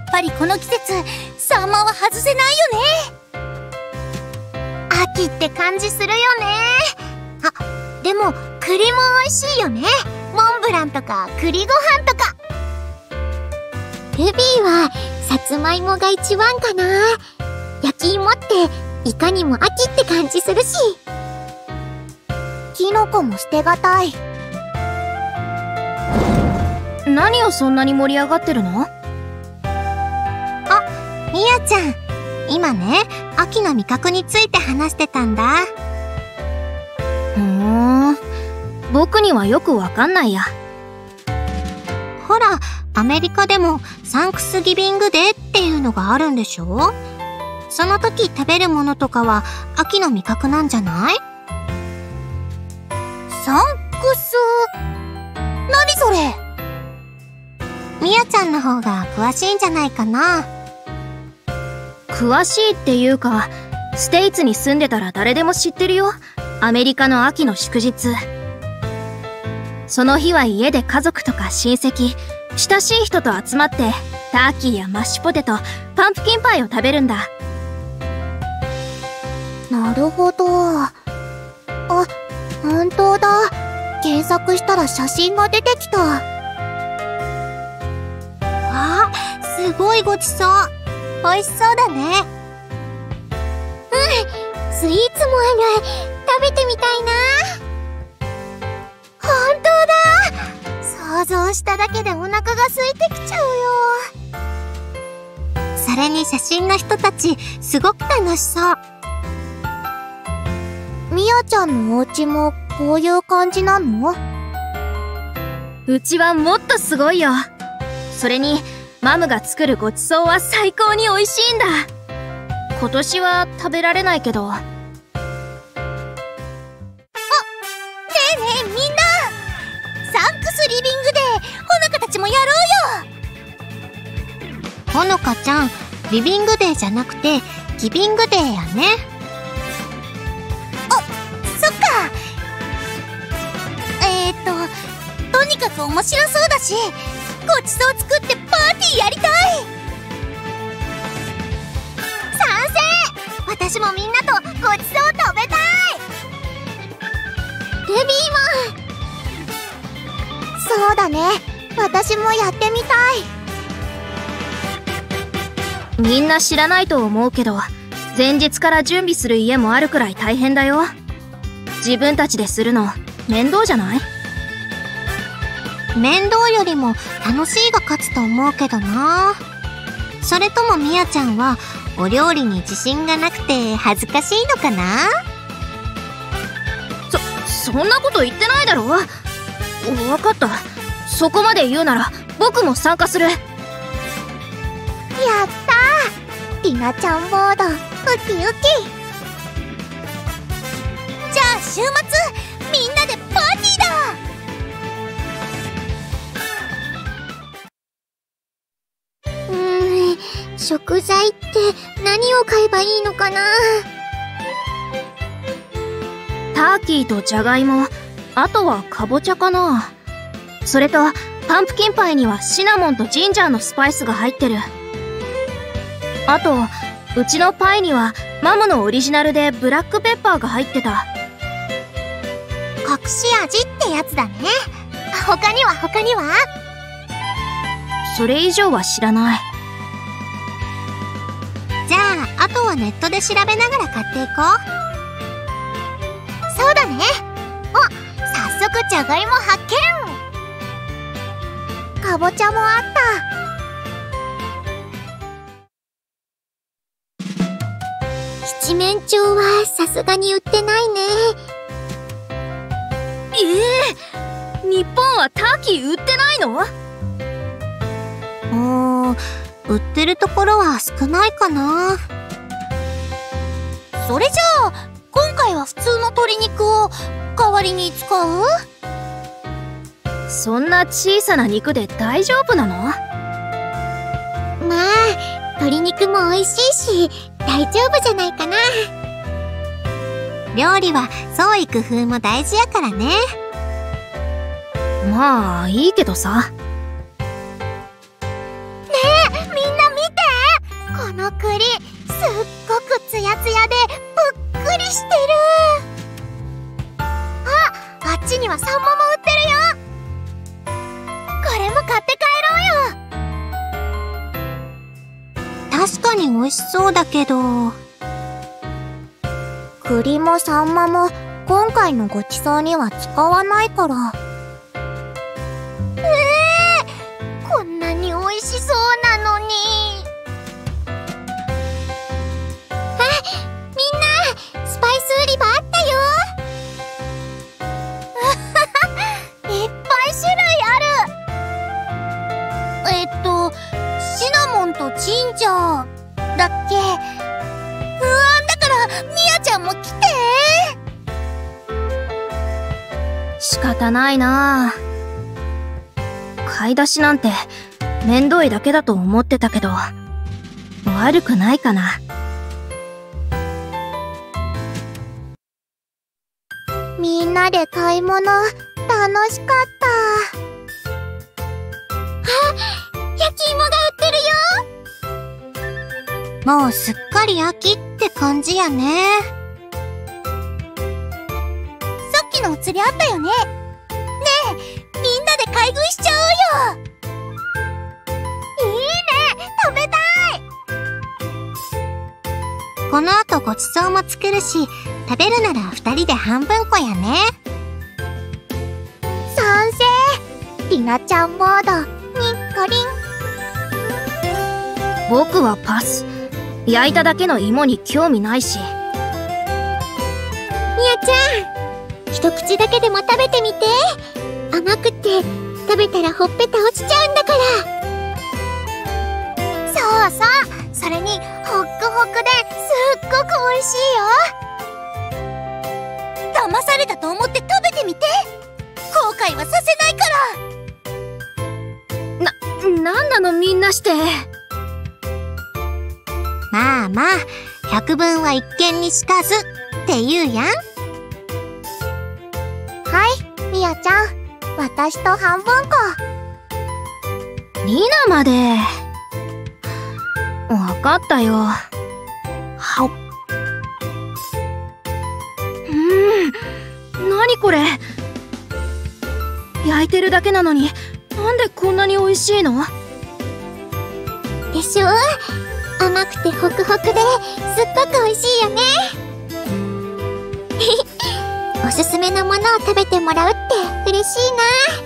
ぱりこの季節サンマは外せないよね。 秋って感じするよね。あ、でも栗も美味しいよね。モンブランとか栗ご飯とか。ルビーはさつまいもが一番かな。焼き芋っていかにも秋って感じするし。キノコも捨てがたい。 何をそんなに盛り上がってるの？ あ、みやちゃん。今ね、秋の味覚について話してたんだ。 僕にはよくわかんないや。 ほら、アメリカでもサンクスギビングデーっていうのがあるんでしょ？その時食べるものとかは秋の味覚なんじゃない？ サンクス…何それ？ みやちゃんの方が詳しいんじゃないかな。 詳しいっていうか、ステイツに住んでたら誰でも知ってるよ。アメリカの秋の祝日。その日は家で家族とか親戚、親しい人と集まって、ターキーやマッシュポテト、パンプキンパイを食べるんだ。 なるほど。あ、本当だ。検索したら写真が出てきた。あ、すごいごちそう。美味しそうだね。スイーツもある。食べてみたいな。本当だ。想像しただけでお腹が空いてきちゃうよ。それに写真の人たちすごく楽しそう。みやちゃんのお家もこういう感じなの？ うちはもっとすごいよ。それにマムが作るごちそうは最高に美味しいんだ。今年は食べられないけど。 ねえねえみんな、サンクスリビングデー、ほのかたちもやろうよ。 ほのかちゃん、リビングデーじゃなくてギビングデーやね。 そっか。とにかく面白そうだし、ごちそう作ってパーティーやりたい。 賛成。私もみんなとごちそう食べたい。ルビーも。そうだね、私もやってみたい。 みんな知らないと思うけど、前日から準備する家もあるくらい大変だよ。自分たちでするの面倒じゃない？ 面倒よりも楽しいが勝つと思うけどな。それともみやちゃんはお料理に自信がなくて恥ずかしいのかな？ そんなこと言ってないだろ。わかった。そこまで言うなら僕も参加する。やったー。りなちゃんボードウキウキ。 じゃあ週末みんなでパーティーだ。 食材って何を買えばいいのかな？ ターキーとジャガイモ、あとはカボチャかな。それとパンプキンパイにはシナモンとジンジャーのスパイスが入ってる。あとうちのパイにはマムのオリジナルでブラックペッパーが入ってた。 隠し味ってやつだね。他には？ それ以上は知らない。 じゃああとはネットで調べながら買っていこう。そうだね。早速じゃがいも発見。かぼちゃもあった。七面鳥はさすがに売ってないね。 日本はターキー売ってないの？ 売ってるところは少ないかな。 それじゃあ今回は普通の鶏肉を代わりに使う？ そんな小さな肉で大丈夫なの？ まあ鶏肉も美味しいし大丈夫じゃないかな。料理は創意工夫も大事やからね。 まあいいけどさ。 みんな見の栗、すっごくツヤツヤでぷっくりしてる。あっちにはサンマも売ってるよ。これも買って帰ろうよ。確かに美味しそうだけど、栗もサンマも今回のごちそうには使わないから。こんなに美味しそうなのに。みんな、スパイス売り場あったよ。いっぱい種類ある。シナモンとジンジャーだっけ。だからミヤちゃんも来て。 仕方ないな。買い出しなんて面倒いだけだと思ってたけど、悪くないかな。 みんなで買い物楽しかった。焼き芋が売ってるよ。もうすっかり秋って感じやね。さっきのお釣りあったよね。ねえ、みんなで買い食いしちゃおうよ。いいね、食べたい。この後ごちそうも作るし、食べるなら2人で半分こやね。賛成。りなちゃんモード、にっこりん。 僕はパス。焼いただけの芋に興味ないし。 みやちゃん、一口だけでも食べてみて。甘くて食べたらほっぺた落ちちゃうんだから。そうそう、それにホックホクですっごく美味しいよ。騙されたと思って食べてみて。後悔はさせないから。 なんなのみんなして。 まあまあ、百聞は一見にしかずって言うやん。はい、みやちゃん、私と半分こ。 リナまで。わかったよ。はっ。何これ。焼いてるだけなのに、なんでこんなに美味しいの？ でしょ？甘くてホクホクですっごく美味しいよね。おすすめのものを食べてもらうって嬉しいな。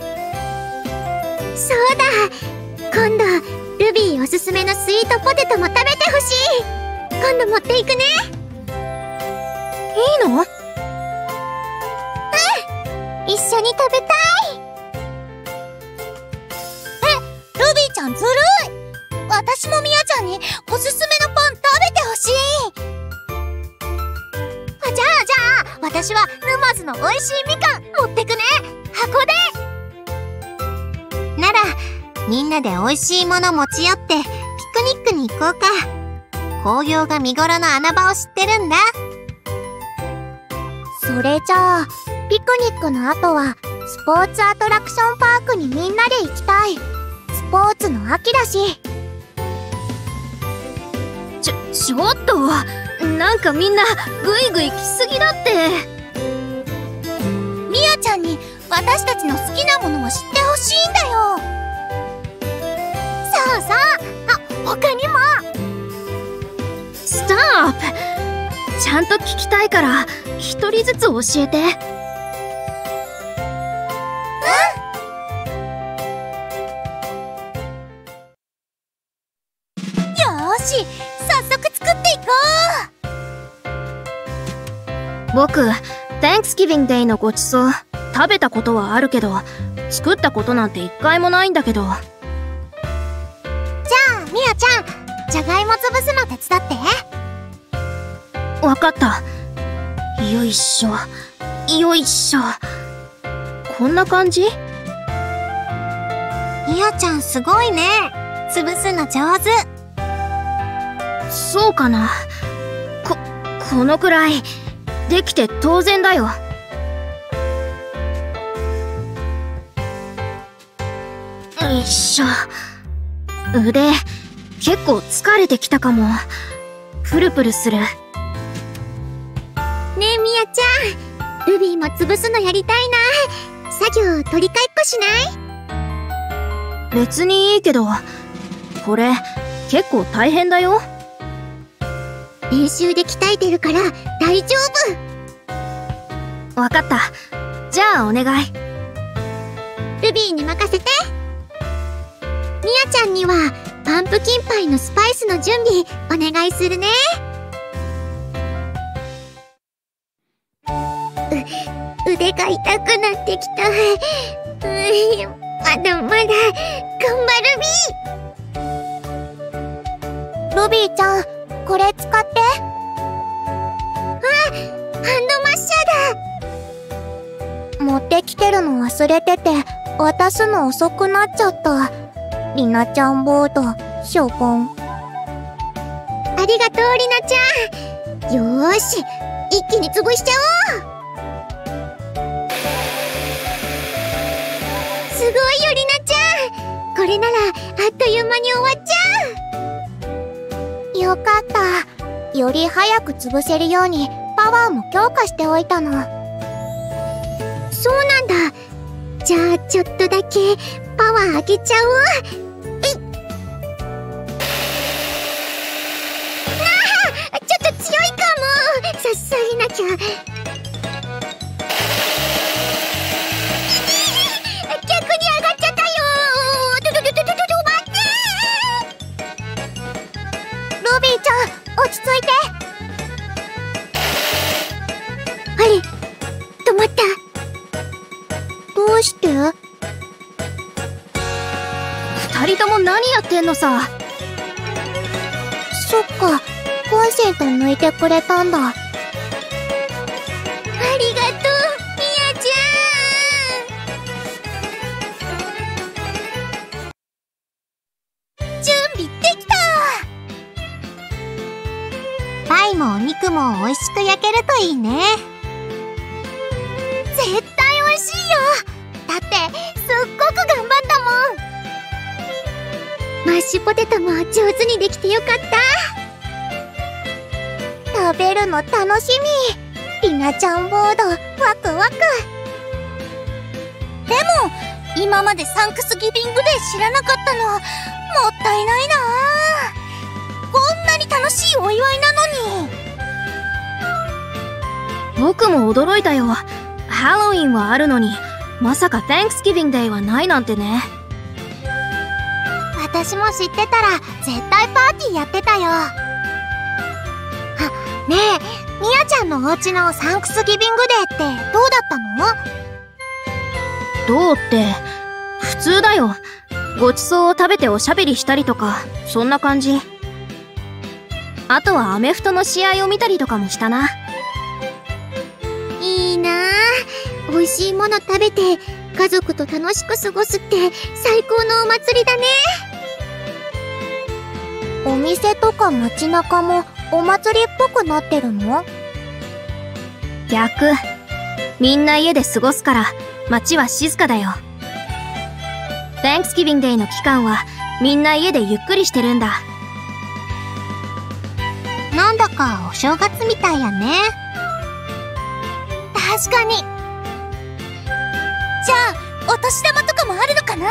そうだ、今度ルビーおすすめのスイートポテトも食べてほしい。今度持っていくね。 いいの？ 一緒に食べたい。ルビーちゃんずるい。私もみやちゃんにおすすめのパン食べてほしい。じゃあ私は沼津の美味しいみかん持ってくね。箱で。ならみんなで美味しいもの持ち寄ってピクニックに行こうか。紅葉が見頃の穴場を知ってるんだ。それじゃあピクニックの後はスポーツアトラクションパークにみんなで行きたい。スポーツの秋だし。 ちょっと、なんかみんなグイグイ来すぎだって。 みやちゃんに私たちの好きなものを知ってほしいんだよ。そうそう、他にも。 ストップ。ちゃんと聞きたいから一人ずつ教えて。 よーし、早速作っていこう。 僕、Thanksgiving Day のごちそう食べたことはあるけど、作ったことなんて一回もないんだけど。 じゃあみやちゃん、じゃがいも潰すの手伝って。 わかった。よいしょ、よいしょ。こんな感じ？ みやちゃんすごいね。潰すの上手。 そうかな。このくらいできて当然だよ。よいしょ。腕結構疲れてきたかも。プルプルする。 ねえみやちゃん、ルビーも潰すのやりたいな。作業取り替えっこしない？ 別にいいけど、これ結構大変だよ。 練習で鍛えてるから大丈夫。 わかった。じゃあお願い。 ルビーに任せて。みやちゃんにはパンプキンパイのスパイスの準備お願いするね。腕が痛くなってきた。まだまだ頑張るビー。ルビーちゃん、これ使って。ハンドマッシャーだ。持ってきてるの忘れてて、渡すの遅くなっちゃった。りなちゃんボード、しょぼん。ありがとう、りなちゃん。よーし、一気に潰しちゃおう。すごいよ、りなちゃん。これならあっという間に終わっちゃう。よかった。より早く潰せるようにパワーも強化しておいたの。そうなんだ。じゃあちょっとだけパワー上げちゃおう。ちょっと強いかも。さげなきゃ。落ち着いて。あれ、止まった。どうして？ 二人とも何やってんのさ。 そっか、コンセント抜いてくれたんだ。ありがとう、みやちゃん。準備できた。パイもお肉も美味しく焼けるといいね。絶対美味しいよ。だってすっごく頑張ったもん。マッシュポテトも上手にできてよかった。食べるの楽しみ。りなちゃんボードワクワク。 でも今までサンクスギビングデー知らなかったのもったいないな。こんなに楽しいお祝いなのに。 僕も驚いたよ。ハロウィンはあるのに、まさか Thanksgiving Day はないなんてね。 私も知ってたら絶対パーティーやってたよ。あ、ねえ、みやちゃんのお家のサンクスギビングデーってどうだったの？ どうって、普通だよ。ごちそうを食べておしゃべりしたりとか、そんな感じ。あとはアメフトの試合を見たりとかもしたな。 いいなぁ。美味しいもの食べて家族と楽しく過ごすって最高のお祭りだね。お店とか街中もお祭りっぽくなってるの？ 逆。みんな家で過ごすから街は静かだよ。Thanksgiving Day の期間はみんな家でゆっくりしてるんだ。 なんだかお正月みたいやね。 確かに。じゃあお年玉とかもあるのかな？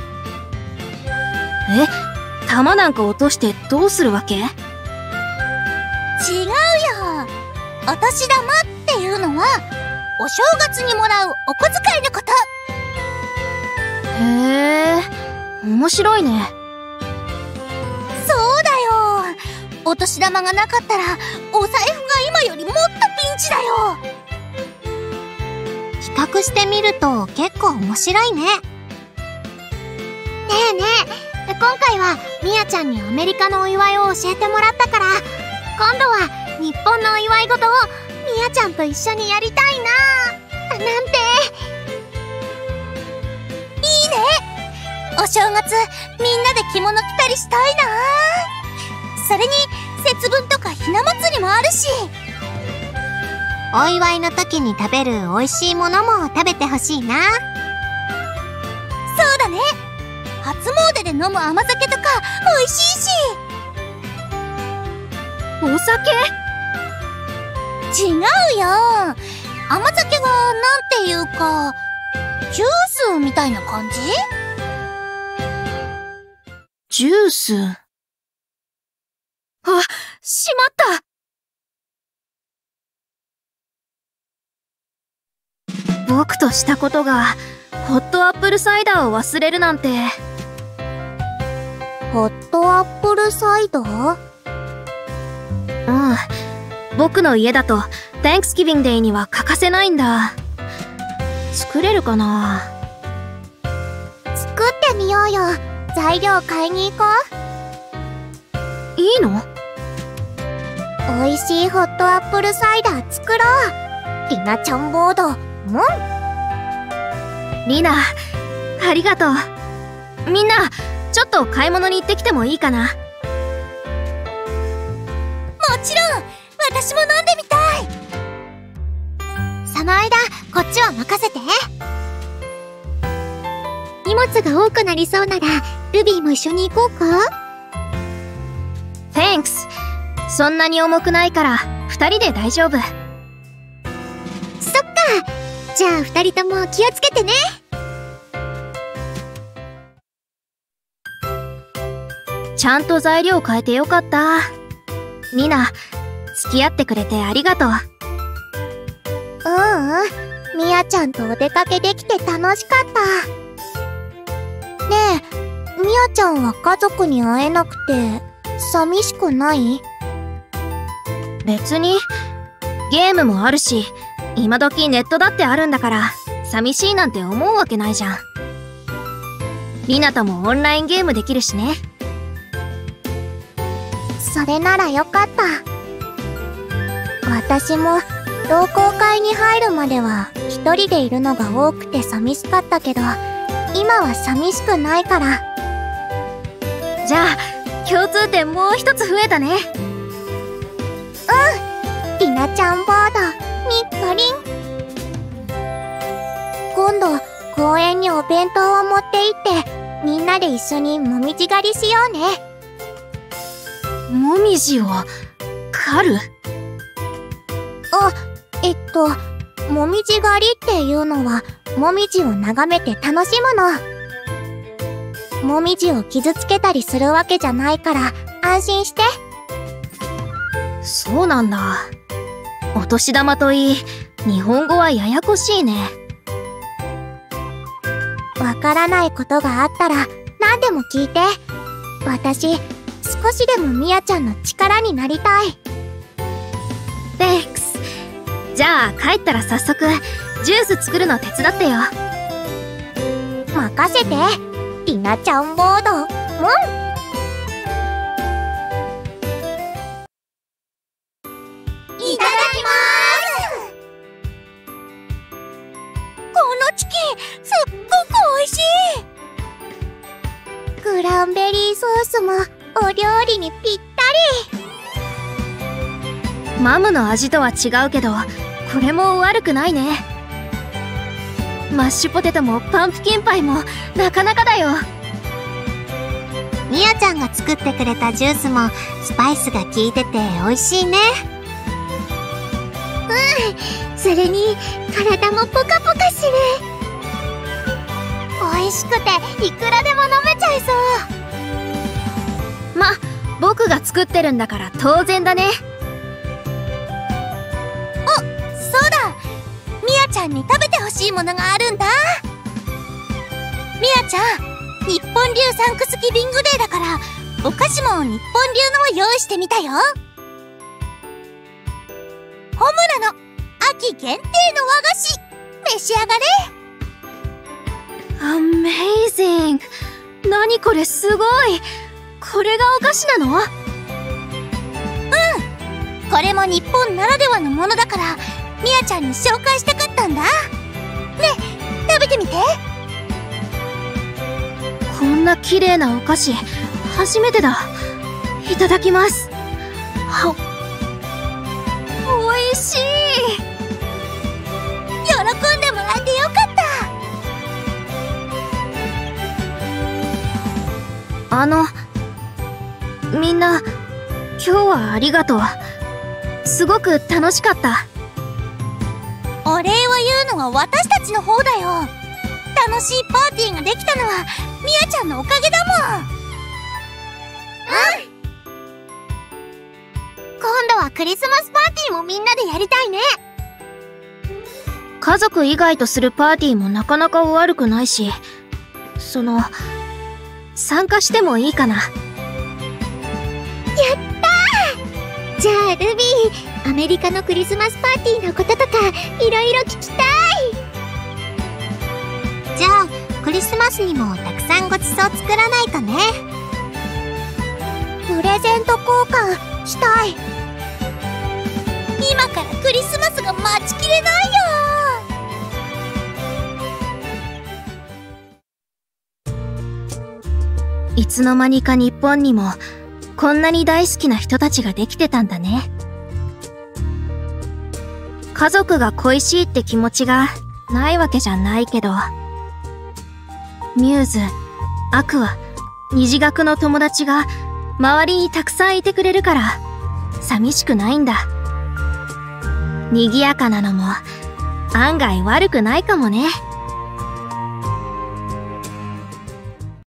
え？玉なんか落としてどうするわけ？違うよ。 お年玉っていうのはお正月にもらうお小遣いのこと。 へえ、面白いね。 そうだよ。お年玉がなかったらお財布が今よりもっとピンチだよ。 比較してみると結構面白いね。ねえねえ、今回はみやちゃんにアメリカのお祝いを教えてもらったから、今度は日本のお祝い事をみやちゃんと一緒にやりたいななんて。 いいね。お正月みんなで着物着たりしたいな。それに節分とかひな祭りもあるし。 お祝いの時に食べる美味しいものも食べてほしいな。 そうだね。初詣で飲む甘酒とか美味しいし。 お酒？ 違うよ。甘酒がなんていうか、ジュースみたいな感じ？ ジュース。あ、しまった。僕としたことが、ホットアップルサイダーを忘れるなんて。 ホットアップルサイダー？ うん。僕の家だと、Thanksgiving Day には欠かせないんだ。作れるかな？ 作ってみようよ。材料買いに行こう。いいの？ 美味しいホットアップルサイダー作ろう。リナちゃんボード。 リナ、ありがとう。みんな、ちょっと買い物に行ってきてもいいかな？ もちろん、私も飲んでみたい。 その間、こっちは任せて。荷物が多くなりそうなら、ルビーも一緒に行こうか？ Thanks。そんなに重くないから、2人で大丈夫。 そっか。じゃあ2人とも気をつけてね。 ちゃんと材料変えてよかった。リナ、付き合ってくれてありがとう。 ミヤちゃんとお出かけできて楽しかった。ねえ、ミヤちゃんは家族に会えなくて、寂しくない？ 別に、ゲームもあるし、今時ネットだってあるんだから、寂しいなんて思うわけないじゃん。リナともオンラインゲームできるしね。 それならよかった。私も同好会に入るまでは一人でいるのが多くて寂しかったけど、今は寂しくないから。 じゃあ、共通点もう一つ増えたね。 リナちゃんボード、にっこりん。今度、公園にお弁当を持って行って、みんなで一緒にもみじ狩りしようね。 もみじを、狩る？ もみじ狩りっていうのは、もみじを眺めて楽しむの。もみじを傷つけたりするわけじゃないから、安心して。 そうなんだ。お年玉といい、日本語はややこしいね。 わからないことがあったら、何でも聞いて。私、少しでもミヤちゃんの力になりたい。 Thanks。じゃあ帰ったら早速、ジュース作るの手伝ってよ。 任せて、リナちゃんボード。 いただきまーす。このチキン、すっごく美味しい。 クランベリーソースもお料理にぴったり。マムの味とは違うけど、これも悪くないね。マッシュポテトもパンプキンパイもなかなかだよ。 ミヤちゃんが作ってくれたジュースもスパイスが効いてて美味しいね。それに体もポカポカする。美味しくていくらでも飲めちゃいそう。 ま、僕が作ってるんだから当然だね。 そうだ、ミヤちゃんに食べてほしいものがあるんだ。ミヤちゃん、日本流サンクスギビングデーだから、お菓子も日本流のを用意してみたよ。ホムラの秋限定の和菓子、召し上がれ。 Amazing！ 何これすごい！これがお菓子なの？ これも日本ならではのものだから、ミヤちゃんに紹介したかったんだ。ねえ、食べてみて。 こんな綺麗なお菓子、初めてだ。いただきます。おいしい。 喜んでもらえてよかった。 みんな、今日はありがとう。すごく楽しかった。 お礼を言うのは私たちの方だよ。楽しいパーティーができたのはみやちゃんのおかげだもん。 今度はクリスマスパーティーもみんなでやりたいね。 家族以外とするパーティーもなかなか悪くないし、参加してもいいかな。やったー！じゃあルビー、アメリカのクリスマスパーティーのこととかいろいろ聞きたい。じゃあクリスマスにもたくさんごちそう作らないとね。プレゼント交換したい。 今からクリスマスが待ちきれないよ。 いつの間にか日本にもこんなに大好きな人たちができてたんだね。家族が恋しいって気持ちがないわけじゃないけど、ミューズ、アクア、虹学の友達が周りにたくさんいてくれるから寂しくないんだ。賑やかなのも案外悪くないかもね。